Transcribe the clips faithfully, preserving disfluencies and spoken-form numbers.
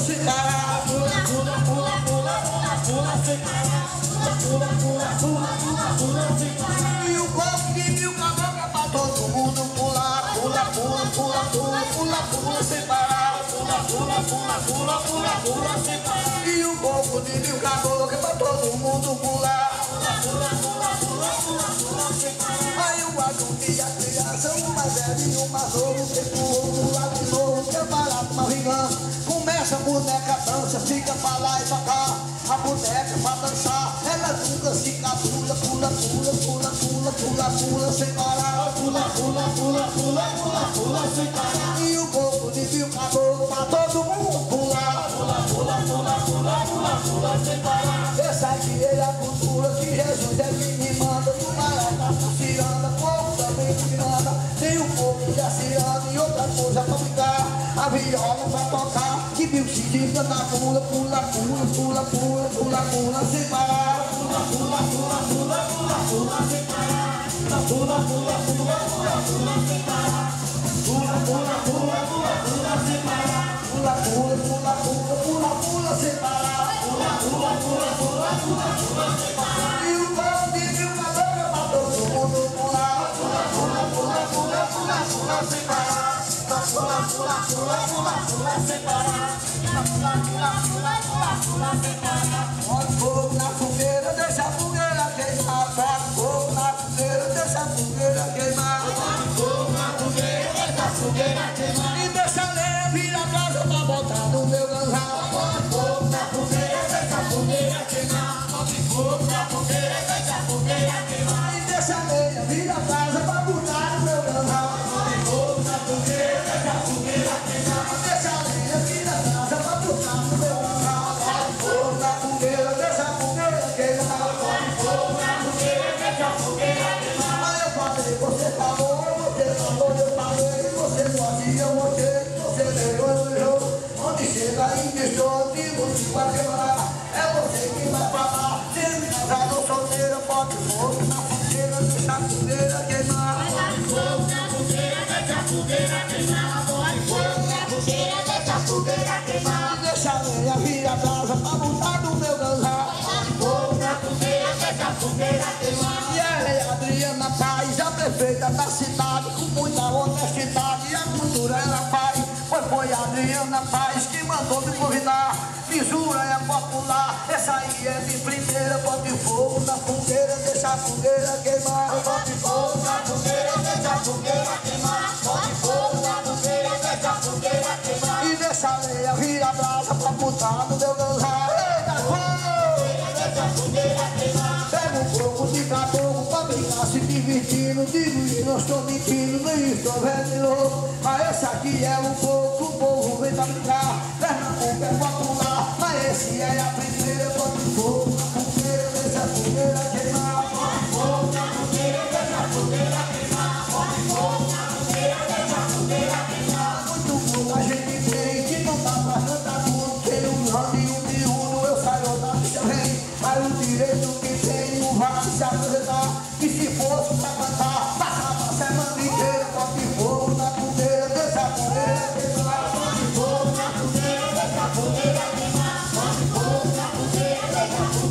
sem parar. Pula, pula, pula, pula, pula, pula sem parar. Pula, pula, pula, pula, pula sem parar. E o corpo que mil caboclo é pra todo mundo pular. Pula, pula, pula, pula, pula, pula sem parar. Pula, pula, pula, pula, pula, pula sem parar. E o corpo de mil caboclo é pra todo mundo pular. Pula, pula, pula, pula, pula, pula sem parar. Aí o adulto e a criança, um mais velho e um mais novo, feito outro lá de novo, que é barato, mas vingando. Começa a boneca, dança, fica pra lá e pra cá. A boneca pra dançar, ela nunca se capula. Pula, pula, pula, pula, pula, pula sem parar. Pula, pula, pula, pula, pula, pula sem parar. E o corpo de mil caboclo pra todo mundo pular. Pula, pula, pula, pula, pula, pula sem parar. Essa aqui é a cultura que Jesus é quem me manda. No maior tá anda, povo também me anda. Tem um povo já se anda e outra coisa pra brincar. A viola pra tocar, que mil se diga na pula, pula, pula, pula, pula, pula, pula sem parar. Pula, pula, pula, pula, pula, pula sem parar. Pula, pula, pula, pula, pula, pula sem parar. Pula, pula, pula, pula, pula sem parar. Pula, pula, pula, pula, pula, pula sem parar. Pula, pula, pula, pula, pula, pula sem parar. E o povo de mil caboclo pra todo mundo pular. Pula, pula, pula, pula, pula, pula sem parar. Pula, pula, pula, pula, pula sem parar. Pula, pula, pula, pula, pula sem parar. Bota fogo na fogueira, deixa a fogueira queimar. Bota fogo na fogueira, deixa a fogueira queimar. Bota fogo na fogueira, deixa a fogueira queimar. E deixa a lenha vir a casa pra botar no meu ganzal. Bota fogo na fogueira, deixa a fogueira queimar. Bota fogo na fogueira, deixa a fogueira queimar. E deixa a lenha vir a casa pra botar no meu ganzal. Bota fogo na fogueira, deixa a fogueira queimar. Deixa a lenha vir a casa pra botar no meu ganzal. Bota fogo na fogueira, deixa a fogueira queimar. Bota fogo na fogueira, deixa a fogueira queimar. Aí eu falei, você falou, você falou, eu falei. Você pode, eu mostrei, você negou, eu errou. Onde chega e deixou, digo que vai quebrar. É você que vai falar. Se me casar no solteiro, pode fogo na fogueira, deixa a fogueira queimar. Pode fogo na fogueira, deixa a fogueira queimar. Pode fogo na fogueira, deixa a fogueira queimar. Deixa a lenha vir a casa pra botar no meu ganzal. Pode fogo na fogueira, deixa a fogueira queimar. E ela é Adriana Paz, a prefeita da cidade, com muita honestidade, e a cultura ela faz. Pois foi a Adriana Paz que mandou me convidar. Lisura é popular, essa aí é minha primeira. Bote fogo na fogueira, deixa a fogueira queimar. Bote fogo na fogueira, deixa a fogueira queimar. Bote fogo na fogueira, deixa a fogueira queimar. E deixa a lenha vir a brasa pra botar no meu ganzal. Eita, fogo! Deixa a fogueira queimar. Pega um pouco de caboclo pra brincar se divertindo. Digo que não estou mentindo, nem estou vendo louco. Mas esse aqui é um pouco, o povo vem pra brincar. Pernambuco é popular, mas esse é a primeira. Bote fogo na fogueira, deixa a fogueira queimar. Bote fogo na fogueira, deixa a fogueira queimar. Bote fogo na fogueira, deixa a fogueira queimar. Muito pouco a gente tem que não dá pra cantar tudo. Tem um grande e um miúdo, eu saio da bicha vem. Mas o direito que tem não vai se apresentar. Que se fosse pra cantar, passava a semana inteira. Bote fogo na fogueira, deixa a fogueira queimar. Bote fogo na fogueira, deixa a fogueira queimar. Bote fogo na fogueira, deixa a fogueira queimar.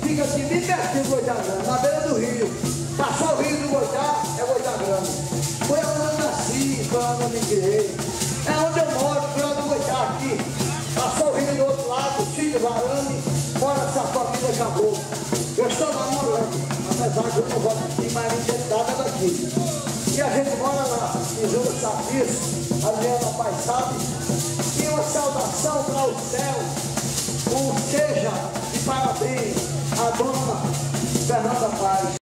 fica aqui bem pertinho do Goitá Grande, na beira do rio. Passou o rio do Goitá, é Goitá Grande. Foi onde eu nasci, foi onde eu me criei. É onde eu moro, foi onde eu Goitá aqui. Passou o rio do outro lado, Chico Varane, fora essa família acabou. Eu estou namorando, apesar que eu não gosto aqui, mas a identidade é daqui. E a gente mora lá, em Júlio Sabiço, a Adriana Pai sabe. E uma saudação para o céu, um seja de parabéns a dona Fernanda Paz.